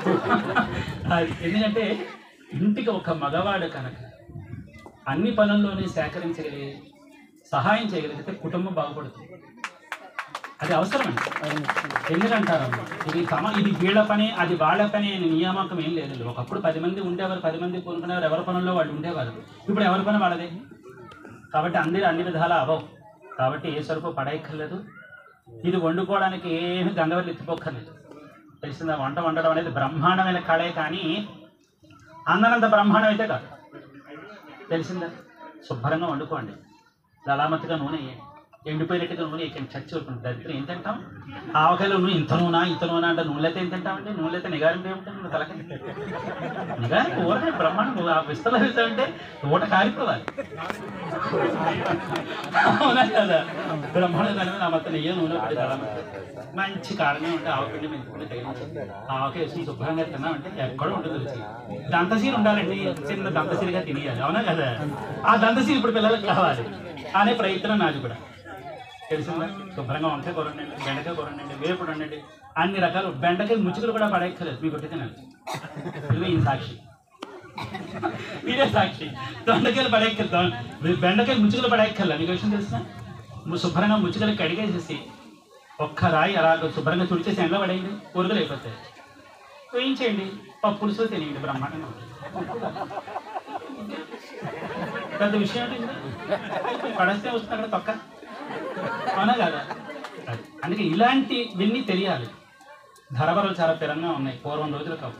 ఎందుకంటే ఇంటికి ఒక మగవాడు కనుక అన్ని పనుల్లోనే సేకరించగలిగి సహాయం చేయగలిగితే కుటుంబం బాగుపడుతుంది. అది అవసరం అండి. ఎందుకంటారు ఇది వీళ్ళ పని అది వాళ్ళ పని అని నియామకం ఏం లేదు. ఒకప్పుడు 10 మంది ఉండేవారు, 10 మంది కోరుకునేవారు, ఎవరి పనుల్లో వాళ్ళు ఉండేవారు. ఇప్పుడు ఎవరి పని వాళ్ళదే. కాబట్టి అందరూ అన్ని విధాలా అవ్వవు. కాబట్టి ఏ సరుకు పడేయక్కర్లేదు. ఇది వండుకోవడానికి ఏమి గంగవల్లి ఎత్తిపోక్కర్లేదు. తెలిసిందా? వంట వండడం అనేది బ్రహ్మాండమైన కళే, కానీ అందరంత బ్రహ్మాండం అయితే కాదు. తెలిసిందా? శుభ్రంగా వండుకోండి. లలామతిగా నూనె వేయండి, ఎండిపోయినట్టుగా నూనె ఎక్కండి, చచ్చి ఊరుకుంటుంది. దరిద్రం ఏం తింటాం? ఆవకాయలో నూనె ఇంత నూనె అంటే నూనె అయితే ఏం తింటామంటే? నూనె అయితే నిగారింపు ఏముంటుంది? నువ్వు తలకి నిగారింపు ఊరనే బ్రహ్మాండం. ఆ విస్తల వేసామంటే ఊట కారిపోవాలి. అవునా కదా? బ్రహ్మాండం దాని మీద మొత్తం నెయ్యి నూనె పడి మంచి కారణం ఉంటే ఆవపిండి మెంతుకుంటే తగిలించండి. ఆవకాయ వేసుకుని శుభ్రంగా తిన్నామంటే ఎక్కడో ఉంటుంది రుచి. దంతసీలు ఉండాలండి, చిన్న దంతసీలుగా తినేయాలి. అవునా కదా? ఆ దంతసీలు ఇప్పుడు పిల్లలకు కావాలి అనే ప్రయత్నం నాది కూడా. తెలిసిందా? శుభ్రంగా వంకాయ కూర ఉండండి, బెండకాయ కూర ఉండండి, వేపుడు ఉండండి, అన్ని రకాలు. బెండకాయ ముచ్చుకలు కూడా పడేయక్కర్లేదు, మీకు కొట్టి తినాలి. ఇదిగో ఈ సాక్షి, మీరే సాక్షి. దొండకాయలు పడేయక్కర్లేదు, బెండకాయ ముచ్చుకలు పడేయక్కర్లేదు. మీకు విషయం తెలిసిన? శుభ్రంగా ముచ్చుకలు కడిగేసేసి ఒక్క రాయి అలా శుభ్రంగా తుడిచేసి ఎండలో పడేయండి, కూరగాయలు అయిపోతాయి. వేయించేయండి, పప్పు పులుసు తినేయండి, బ్రహ్మాండంగా ఉంటుంది. పెద్ద విషయం ఏంటండి? పడేస్తే వస్తుంది అక్కడ తొక్క. అవునా కదా? అందుకే ఇలాంటివన్నీ తెలియాలి. ధరబరలు చాలా స్థిరంగా ఉన్నాయి, పూర్వం రోజులు కావు.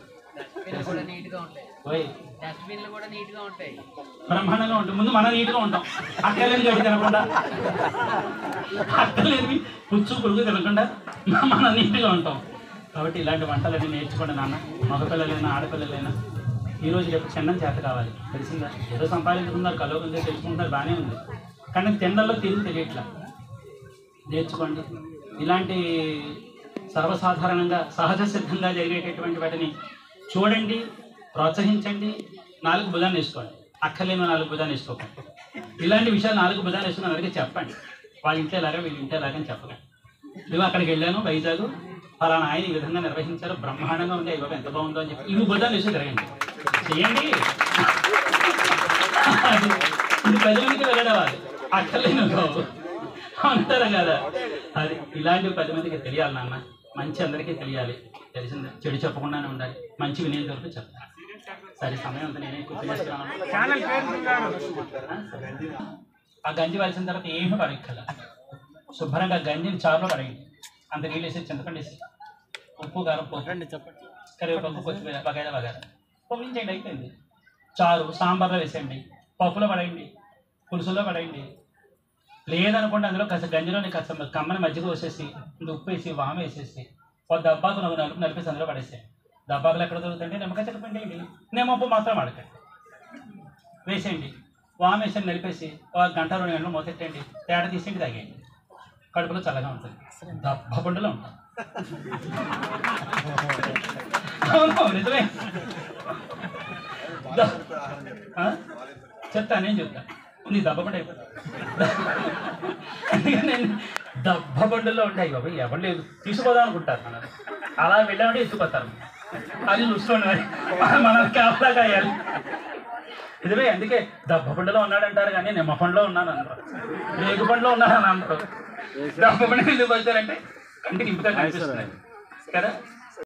బ్రహ్మాండంగా ఉంటుంది. ముందు మనం నీట్గా ఉంటాం. అక్కలేని గడ్డి తినకుండా, అక్కలేని పుచ్చు పురుగు తినకుండా మనం నీట్గా ఉంటాం. కాబట్టి ఇలాంటి వంటలన్నీ నేర్చుకోండి నాన్న. మగపిల్లలైనా ఆడపిల్లలైనా ఈరోజు రేపు చిన్నం చేత కావాలి. తెలిసిందా? ఏదో సంపాదించుకున్నారు, కలవకుందే తెలుసుకుంటారు, బాగానే ఉంది. కానీ తిండల్లో తిరిగి తెలియట్లా. నేర్చుకోండి. ఇలాంటి సర్వసాధారణంగా సహజ సిద్ధంగా జరిగేటటువంటి వాటిని చూడండి, ప్రోత్సహించండి. 4 భుజాన్ని వేసుకోండి, అక్కర్లేని 4 భుజాన్ని వేసుకోకండి. ఇలాంటి విషయాలు 4 భుజాలు వేసుకుని అందరికీ చెప్పండి. వాళ్ళ ఇంట్లో ఎలాగా వీళ్ళ ఇంట్లో ఎలాగని చెప్పకండి. నువ్వు అక్కడికి వెళ్ళాను వైజాగ్, ఫలానా ఆయన ఈ విధంగా నిర్వహించారు, బ్రహ్మాండంగా ఉంది, ఇవ్వ ఎంత బాగుందో అని చెప్పి ఇవి భుజాలు వేసి తిరగండి, చేయండి. ఇది ప్రజలకి వెళ్ళడవాలి, అక్కర్లేని అంటారు కదా. అది ఇలాంటివి 10 మందికి తెలియాలి నాన్న. మంచి అందరికీ తెలియాలి. తెలిసిందే, చెడు చెప్పకుండానే ఉండాలి. మంచి వినేంత వరకు చెప్తాను. సరే, సమయం అంతా నేనే కూర్చొని ఆ గంజి వాల్సిన తర్వాత ఏమీ పడక్కల. శుభ్రంగా గంజిని చారులో పడేయండి. అంత నీళ్ళు వేసి, చింతపండు వేసి, ఉప్పు కారం పోకండి, చెప్పండి, కరివేపాకు, కొత్తిమీర, బగారా పొంగించండి, అయిపోయింది. చారు సాంబార్లో వేసేయండి, పప్పులో పడేయండి, పులుసులో పడేయండి. లేదనుకోండి అందులో కాస్త గంజిలోని కాస్త కమ్మని మజ్జిగ వేసేసి, ఉప్పు వేసి, వామ వేసేసి, ఒక దబ్బాకు నలిపేసి అందులో పడేసేయండి. దబ్బాకులు ఎక్కడ దొరుకుతుంటే నిమ్మకాయ చెక్కపండి వేయండి, నిమ్మప్పు మాత్రం వాడకండి, వేసేయండి. వామ వేసి నలిపేసి 1 గంట 2 గంటలు మూతెట్టండి, తేడా తీసేయండి, తాగేయండి. కడుపులో చల్లగా ఉంటుంది, దబ్బగుండలో ఉంటుంది. అవును, నిజమే. చెప్తా, నేను చెప్తా. నీ దబ్బబండి అయిపోతుంది. అందుకని నేను దబ్బబండుల్లో ఉంటాయి బాబు, ఎవరు లేదు తీసుకుపోదాం అనుకుంటారు. మనం అలా వెళ్ళామంటే ఎత్తుకొస్తారు, అది చూసుకోండి. మనం కాపలా కాయాలి. ఇదివే అందుకే దబ్బబండిలో ఉన్నాడంటారు కానీ నిమ్మ పండులో ఉన్నాను అంటారు, రేగు పండులో ఉన్నాను అని అంటారు. దబ్బబండి ఎందుకు వచ్చారంటే కంటికి ఇంపుగా కనిపిస్తున్నాయి కదా.